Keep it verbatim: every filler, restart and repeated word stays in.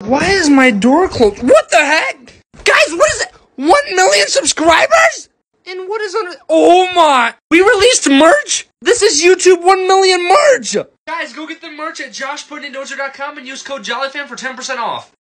Why is my door closed? What the heck? Guys, what is it? One million subscribers? And what is on it? Oh my. We released merch? This is YouTube one million merch. Guys, go get the merch at josh pudding dozer dot com and use code JollyFam for ten percent off.